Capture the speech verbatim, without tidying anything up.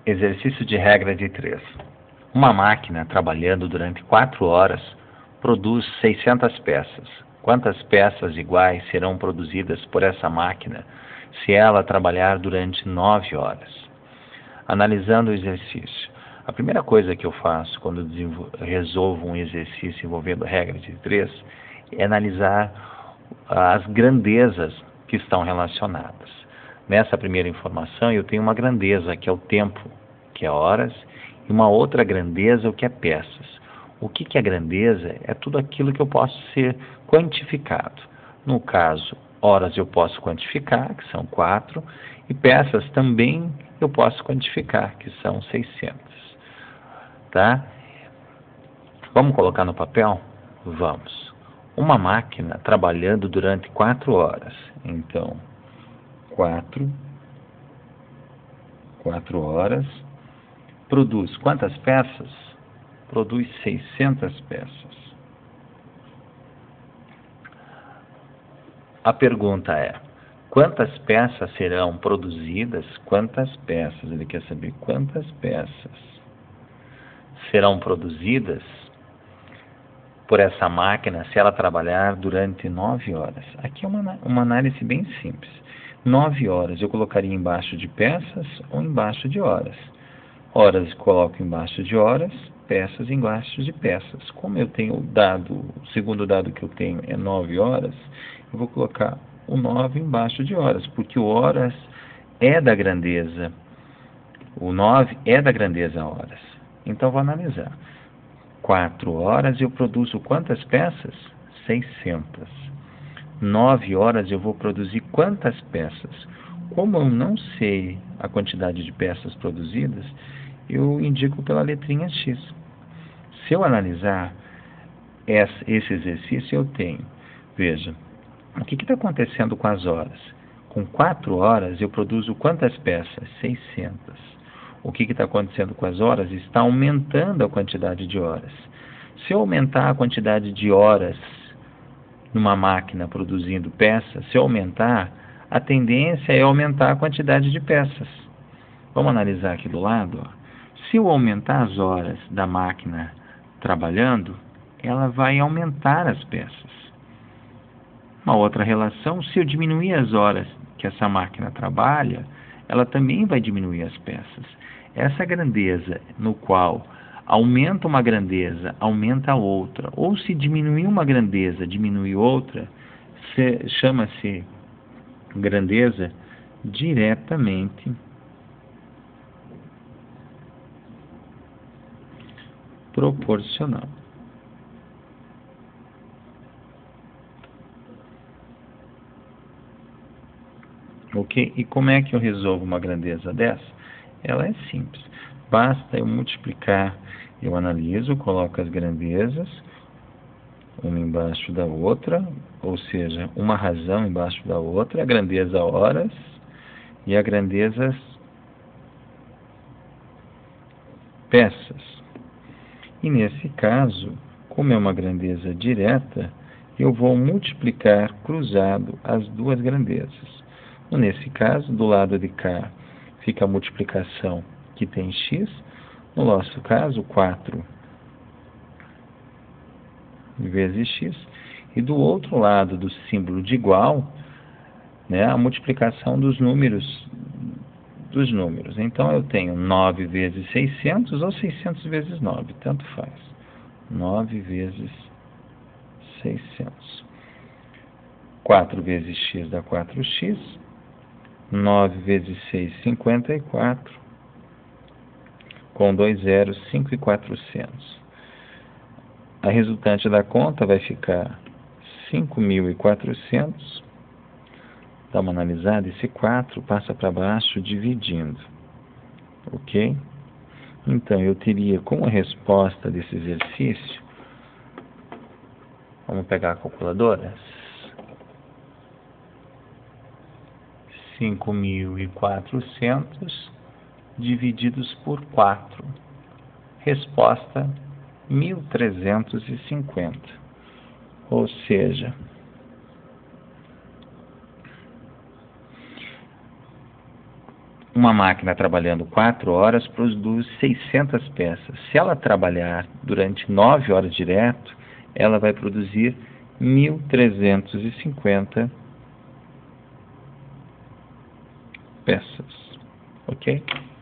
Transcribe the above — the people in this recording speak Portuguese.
Exercício de regra de três. Uma máquina trabalhando durante quatro horas produz seiscentas peças. Quantas peças iguais serão produzidas por essa máquina se ela trabalhar durante nove horas? Analisando o exercício. A primeira coisa que eu faço quando resolvo um exercício envolvendo regra de três é analisar as grandezas que estão relacionadas. Nessa primeira informação eu tenho uma grandeza que é o tempo, que é horas, e uma outra grandeza, o que é peças. O que, que é grandeza? É tudo aquilo que eu posso ser quantificado. No caso, horas eu posso quantificar, que são quatro, e peças também eu posso quantificar, que são seiscentas. Tá? Vamos colocar no papel? Vamos. Uma máquina trabalhando durante quatro horas. Então, quatro, quatro horas, produz quantas peças? Produz seiscentas peças. A pergunta é, quantas peças serão produzidas? Quantas peças? Ele quer saber quantas peças serão produzidas por essa máquina se ela trabalhar durante nove horas. Aqui é uma, uma análise bem simples. Nove horas eu colocaria embaixo de peças ou embaixo de horas. Horas coloco embaixo de horas, peças embaixo de peças. Como eu tenho o dado, o segundo dado que eu tenho é nove horas, eu vou colocar o nove embaixo de horas, porque o horas é da grandeza, o nove é da grandeza horas. Então vou analisar. quatro horas eu produzo quantas peças? seiscentas. nove horas eu vou produzir quantas peças? Como eu não sei a quantidade de peças produzidas, eu indico pela letrinha X. Se eu analisar esse exercício, eu tenho, veja, o que está acontecendo com as horas? Com quatro horas eu produzo quantas peças? seiscentas. O que está acontecendo com as horas? Está aumentando a quantidade de horas. Se eu aumentar a quantidade de horas numa máquina produzindo peças, se eu aumentar, a tendência é aumentar a quantidade de peças. Vamos analisar aqui do lado. Ó. Se eu aumentar as horas da máquina trabalhando, ela vai aumentar as peças. Uma outra relação, se eu diminuir as horas que essa máquina trabalha, ela também vai diminuir as peças. Essa grandeza no qual aumenta uma grandeza, aumenta a outra, ou se diminuir uma grandeza, diminui outra, chama-se grandeza diretamente proporcional. Ok? E como é que eu resolvo uma grandeza dessa? Ela é simples. Basta eu multiplicar, eu analiso, coloco as grandezas, uma embaixo da outra, ou seja, uma razão embaixo da outra, a grandeza horas e a grandeza peças. E nesse caso, como é uma grandeza direta, eu vou multiplicar cruzado as duas grandezas. Nesse caso, do lado de cá, fica a multiplicação que tem x. No nosso caso, quatro vezes x. E do outro lado do símbolo de igual, né, a multiplicação dos números, dos números. Então, eu tenho nove vezes seiscentos ou seiscentos vezes nove, tanto faz. nove vezes seiscentos. quatro vezes x dá quatro x. nove vezes seis, cinquenta e quatro. Com dois zeros, cinco mil e quatrocentos. A resultante da conta vai ficar cinco mil e quatrocentos. Dá uma analisada, esse quatro passa para baixo dividindo. Ok? Então, eu teria como resposta desse exercício, vamos pegar a calculadora, cinco mil e quatrocentos divididos por quatro. Resposta, mil trezentos e cinquenta. Ou seja, uma máquina trabalhando quatro horas produz seiscentas peças. Se ela trabalhar durante nove horas direto, ela vai produzir mil trezentos e cinquenta peças. Ok?